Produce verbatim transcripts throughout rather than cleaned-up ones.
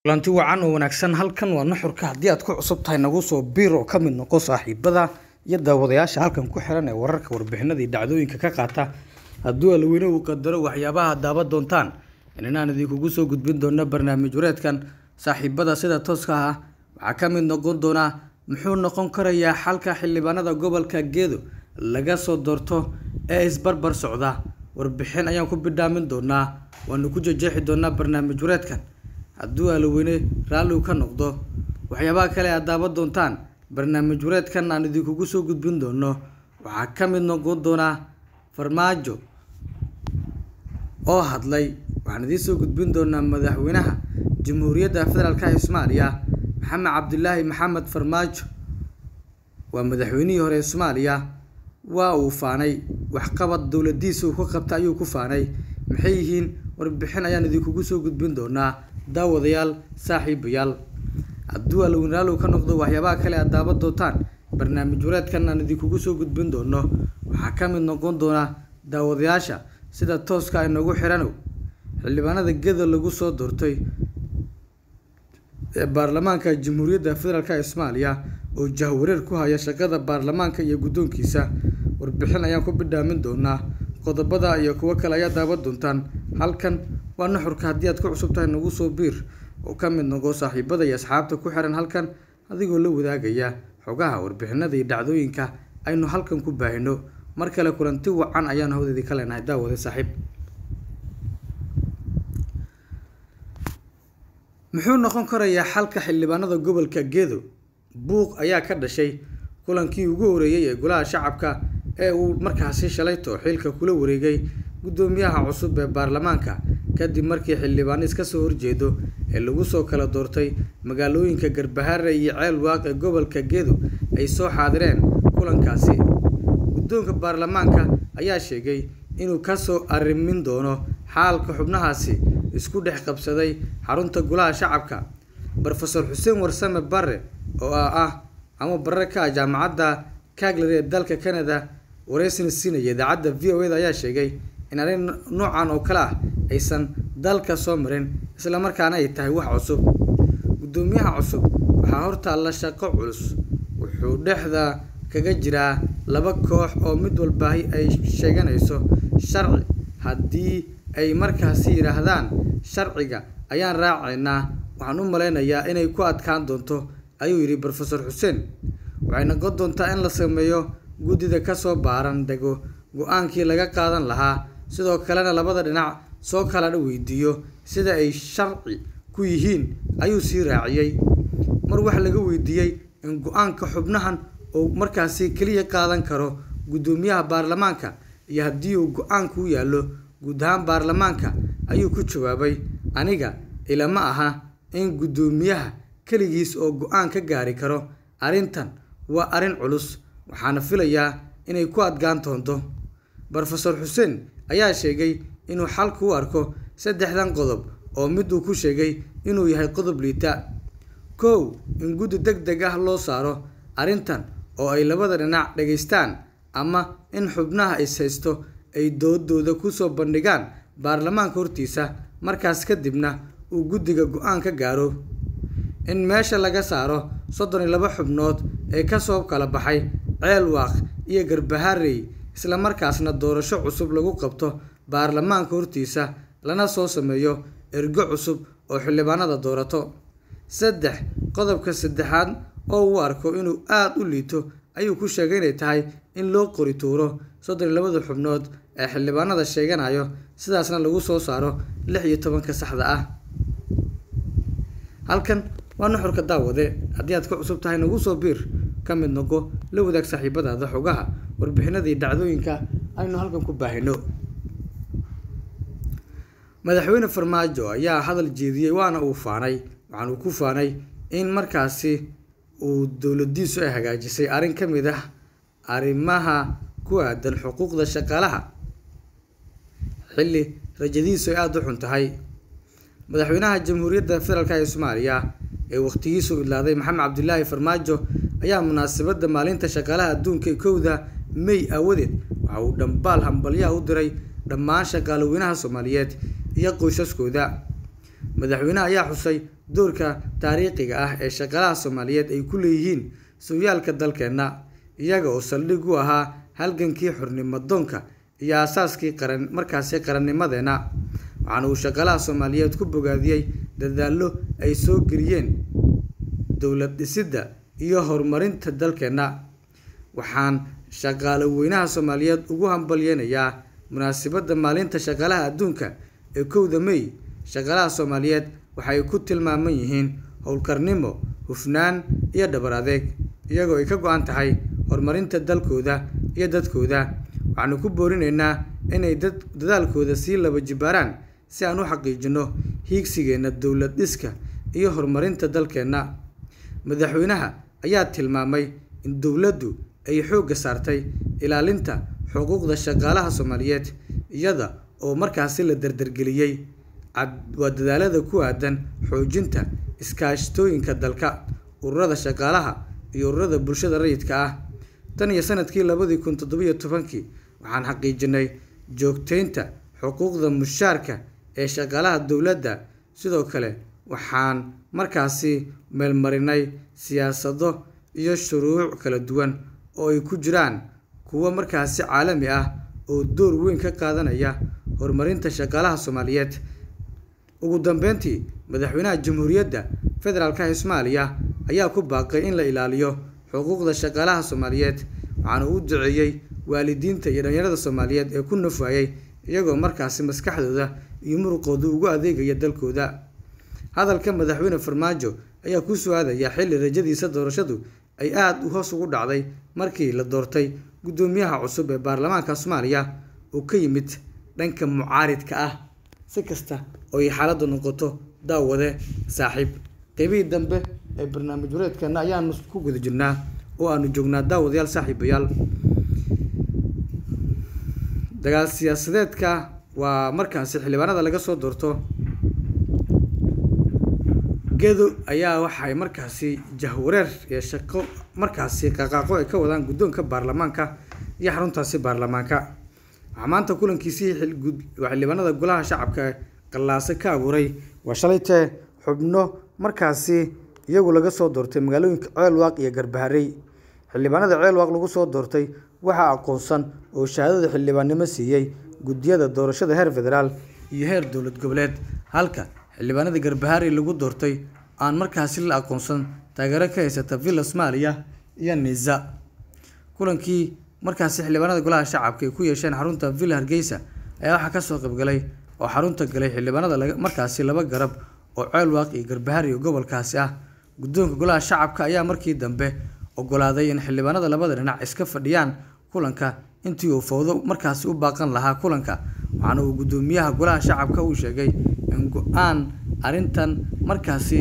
kulanti wacan oo wanaagsan halkan waa nuxurka haddii aad ku cusub tahay nagu soo biiro ka mid noqo saaxiibada iyo daawadayaasha halkan ku xiran ee wararka warbixinada iyo dhacdooyinka ka qaata hadduu alweyne uu qadaro waxyaabaha daawan doontaan inaan idinkugu soo gudbin doono barnaamij wareedkan saaxiibada sida tooska ah waxaa ka mid noqon doona muxuu noqon karayaa xalka xildhibaanada gobolka Gedo laga soo doorto ee isbarbar socda warbixin ayaan ku bidhaamin doonaa waanu ku jeexi doonaa barnaamij wareedkan hadduu alweyne raali ka noqdo waxyaabaha kale aad daawan doontaan barnaamij wareedkan aan idinkugu soo gudbin doono waxaa ka mid noqon doona farmaajo oo hadlay waxaan idin soo gudbin doonaa madaxweynaha jamhuuriyadda federaalka ee Soomaaliya maxamed cabdilaahi maxamed farmaajo waa madaxweynihii hore ee Soomaaliya waa uu faanay wax qabad dawladiisa uu ka qabtay ayuu ku faanay maxay yihiin warbixin ayaan idinkugu soo gudbin doonaa daawadayaal saaxiibayaal hadduu alweyne raali ka noqdo waxyaabaha kale aad daawan doontaan barnaamij wareedkan aan idinkugu soo gudbin doono waxaa ka mid noqon doona daawadayaasha sida tooska ay nagu xirano xildhibaanada Gedo lagu soo doortay ee baarlamaanka jamhuuriyadda federaalka ee Soomaaliya oo jahwareer ku haya shaqada baarlamaanka iyo guddoonkiisa warbixin ayaan ku bidhaamin doonaa qodobada iyo kuwa kale ayaa daawan doontaan halkan waa nuxurka haddii aad ku cusub tahay nagu soo biir oo ka mid noqo saaxiibada iyo asxaabta ku xiran halkan adigoo la wadaagaya xogaha warbixinada iyo dhacdooyinka aynu halkan ku baahino mar kale kulanti wacan ayaan hawdadii ka leenahay daawada saaxiib muxuu noqon karayaa xalka xildhibaanada gobolka Gedo buuq ayaa ka dhashay kulankii ugu horeeyay ee golaha shacabka ee uu markaasi shalayto xilka kula wareegay gudoomiyaha cusub ee baarlamaanka kadib markii xildhibaan iska soo horjeedo ee lagu soo kala doortay magaalooyinka Garbaharre iyo Ceelwaaq ee gobolka Gedo ay soo xaadireen kulankaasi guddoonka baarlamaanka ayaa sheegay inuu ka soo arrimin doono xaalka xubnahaasi isku dhex qabsaday xarunta golaha shacabka Professor Xuseen Warsame Barre oo ah ama baraka jaamacadda Calgary ee dalka Canada wareysin siinaya idaacadda V O A ayaa sheegay in arrin noocan oo kale ah aysan dalka soo marin isla markaana ay tahay wax cusub gudoomiyaha cusub waxa horta la shaqo culus wuxuu dhexda kaga jiraa laba koox oo mid walba ay sheeganayso sharci haddii ay markaasi yiraahdaan sharciga ayaan raacaynaa waxaan u maleynayaa inay ku adkaan doonto ayuu yiri Professor Xuseen waxayna god doontaa in la sameeyo gudida ka soo baaran dago go'aankii laga qaadan lahaa sidoo kalena labada dhinac soo kala weydiiyo sida ay sharci ku yihiin ayuu sii raaciyay mar wax laga weydiiyay in go'aanka xubnahan oo markaasi kaliya qaadan karo gudoomiyaha baarlamaanka iyo haddii uu go'aanku yaalo guud ahaan baarlamaanka ayuu ku jawaabay aniga ilama aha in gudoomiyaha kaligiis oo go'aan ka gaari karo arrintan waa arrin culus waxaana filayaa inay ku adgaan doonto Professor Xuseen ayaa sheegay inuu xalku u arko saddexdan qodob oo mid uu ku sheegay inuu yahay qodob liita kow in guddi degdeg ah loo saaro arrintan oo ay labada dhinac dhageystaan ama in xubnaha is haysto ay doodooda ku soo bandhigaan baarlamaanka hortiisa markaas kadibna uu guddiga go'aan ka gaaro in meesha laga saaro soddon iyo laba xubnood ee ka soo kala baxay Ceelwaaq iyo Garbaharre isla markaasna doorasho cusub lagu qabto baarlamaanka hortiisa lana soo sameeyo ergo cusub oo xildhibaanada doorato saddex qodobka saddexaad oo uu arko inuu aad u liito ayuu ku sheegay inay tahay in loo qori tuuro soddon iyo laba xubnood ee xildhibaanada sheeganayo sidaasna lagu soo saaro lix iyo toban ka saxda ah halkan waa nuxurka daawade haddii aad ku cusub tahay nagu soo biir ka mid noqo la wadaag saaxiibadaada xogaha warbixinada iyo dhacdooyinka aynu halkan ku baahino madaxweyne Farmaajo ayaa hadal jeediyay waana uu faanay waxaan uu ku faanay in markaasi uu dawladiisu ay hagaajisay arrin ka mid ah arrimaha ku aadan xuquuqda shaqaalaha xilli rajadiisu ay aad u xun tahay madaxweynaha jamhuuriyadda federaalka ee Soomaaliya ee waqtigiisu ilaaday maxamed cabdilaahi farmaajo ayaa munaasabadda maalinta shaqaalaha adduunka ee kowda May awadeed waxa uu dhambaal hambalyo u diray dhammaan shaqaalaweynaha Soomaaliyeed iyo qoysaskooda madaxweynaha ayaa xusay doorka taariikhiga ah ee shaqaalaha Soomaaliyeed ay ku leeyihiin sooyaalka dalkeena, iyaga oo saldhig u ahaa halgankii xornimo doonka iyo aasaaskii qaran markaasi qarannimadeena. Waxaana uu shaqaalaha Soomaaliyeed ku bogaadiyay dadaallo ay soo geliyeen dowlad dhisidda iyo horumarinta dalkeena. Waxaan shaqaale weynaha Soomaaliyeed ugu hambalyeynayaa munaasabadda maalinta shaqaalaha adduunka ee kowda May. Shaqaalaha Soomaaliyeed waxay ku tilmaaman yihiin howlkarnimo, hufnaan iyo dhabar adeeg, iyagoo ay ka go'an tahay horumarinta dalkooda iyo dadkooda. Waxaanu ku boorinaynaa inay dadaalkooda sii laba jibaaraan si aan u xaqiijino hiigsigeena dowlad dhiska iyo horumarinta dalkeena. Madaxweynaha ayaa tilmaamay in dowladdu ay xoogga saartay ilaalinta xuquuqda shaqaalaha Soomaaliyeed iyada oo markaasi la dardargeliyay dadaalada ku aadan xoojinta iskaashatooyinka dalka, ururada shaqaalaha iyo ururada bulshada rayidka ah. Tan iyo sanadkii labadi kun toddoba iyo tobankii waxaan xaqiijinay joogteynta xuquuqda mushaarka ee shaqaalaha dowladda. Sidoo kale waxaan markaasi meelmarinay siyaasado iyo shuruuc kala duwan oo ay ku jiraan kuwa markaasi caalami ah oo door weyn ka qaadanaya horumarinta shaqaalaha Soomaaliyeed. Ugu dambeyntii, madaxweynaha Jamhuuriyadda Federaalka Soomaaliya ayaa ku baaqay in la ilaaliyo xuquuqda shaqaalaha Soomaaliyeed, waxaana uu duceeyay waalidiinta iyo dhalinyarada Soomaaliyeed ee ku nafwaayay iyagoo markaasi maskaxdooda iyo muruqooda ugu adeegaya dalkooda. Hadalka madaxweyne Farmaajo ayaa ku soo aadaya xilli rajadiisa doorashadu ay aad u hoos ugu dhacday markii la doortay gudoomiyaha cusub ee baarlamaanka Soomaaliya oo ka yimid dhanka mucaaridka ah. Si kasta oo ay xaaladdu noqoto, daawade saaxiib, qaybihii dambe ee barnaamij wareedkeena ayaanu ku guda jirnaa oo aanu joognaa daawadayaal saaxiibayaal. Dagaal siyaasadeedka waa markaasi xildhibaanada laga soo doorto Gedo ayaa waxay markaasi jahwareer iyo shaqo markaasi qaqaaqo ay ka wadaan guddoonka baarlamaanka iyo xaruntaasi baarlamaanka. Waxaa maanta kulankiisii xildhibaanada golaha shacabka qallaase ka abuuray waa shalayte xubno markaasi iyagu laga soo doortay magaalooyinka Ceelwaaq iyo Garbaharey. Xildhibaanada Ceelwaaq lagu soo doortay waxaa aqoonsan oo shahaadada xildhibaannimo siiyay guddiyada doorashada heer federaal iyo heer dowlad goboleed, halka xildhibaanada Garbaharey lagu doortay aan markaasi la aqoonsan taageero ka haysata Villa Soomaaliya iyo Niza. Kulankii markaasi xildhibaanada golaha shacabka ay ku yeesheen xarunta Villa Hargeysa ayaa waxaa ka soo qaybgalay oo xarunta galay xildhibaanada markaasi laba garab oo Ceelwaaq iyo Garbaharey oo gobolkaasi ah. Guddoonka golaha shacabka ayaa markii dambe ogolaaday in xildhibaanada labada dhinac iska fadhiyaan kulanka intii uu fowdo markaasi u baaqan lahaa kulanka. Waxaana uu gudoomiyaha golaha shacabka uu sheegay in go'aan arrintan markaasi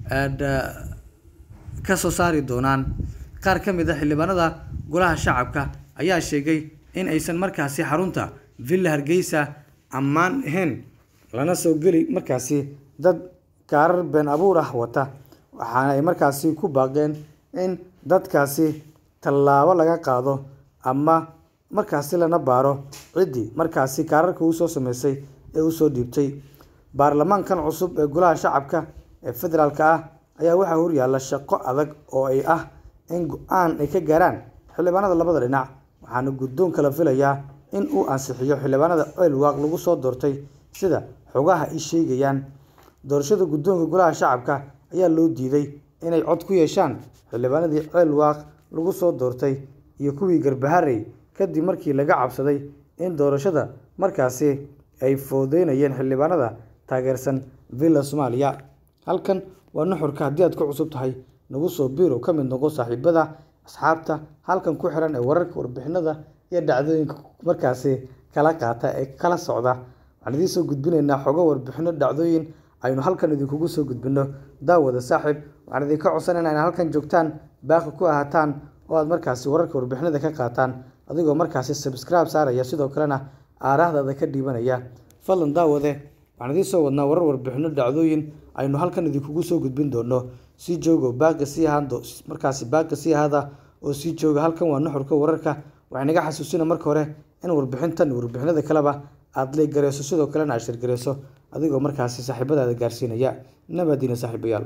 ka soo saari doonaan. Qaar ka mid ah xildhibaanada golaha shacabka ayaa sheegay in aysan markaasi xarunta Villa Hargeysa ammaan ahayn lana soo geli markaasi dad kaarar been abuur ah wata, waxaana ay markaasi ku baaqeen in dadkaasi tallaabo laga qaado ama markaasi lana baaro ciddii markaasi kaararka uu soo sameysay ee uu soo dhiibtay. Baarlamaankan cusub ee golaha shacabka ee federaalka ah ayaa waxaa horyaalla shaqo adag oo ay ah in go'aan ay ka gaaraan xildhibaanada labada dhinac, waxaana guddoonka la filayaa in uu ansixiyo xildhibaanada Ceelwaaq lagu soo doortay sida xogaha ay sheegayaan. Doorashada guddoonka golaha shacabka ayaa loo diiday inay cod ku yeeshaan xildhibaanadii Ceelwaaq lagu soo doortay iyo kuwii Garbaharey kadib markii laga cabsaday in doorashada markaasi ay foodeynayeen xildhibaanada taageersan Villa Soomaaliya. Halkan waa nuxurka. Haddii aad ku cusub tahay nagu soo biiro ka mid noqo saaxiibada asxaabta halkan ku xiran ee wararka, warbixinada iyo dhacdooyinka markaasi kala qaata ee kala socda. Waxaan idiin soo gudbinaynaa xogo, warbixino, dhacdooyin aynu halkan idinkugu soo gudbino. Daawada saaxiib, waxaan idinka codsanaynaa inaad halkan joogtaan, baaqi ku ahaataan oo aad markaasi wararka, warbixinada ka qaataan adigoo markaasi subscribe saaraya, sidoo kalena aaraahdaada ka dhiibanaya. Fadlan daawade, waxaan idiin soo wadnaa warar, warbixino, dhacdooyin aynu halkan idinkugu soo gudbin doono. Sii joogo, baaqi sii ahaado markaasi baaqi sii ahaada oo sii jooga. Halkan waa nuxurka wararka. Waxaan inaga xasuusina marka hore in warbixintan warbixinada kaleba aad leeg gareyso, sidoo kalena aad shir gareyso adigoo markaasi saaxiibadaada gaarsiinaya. Nabadina saaxiibayaal.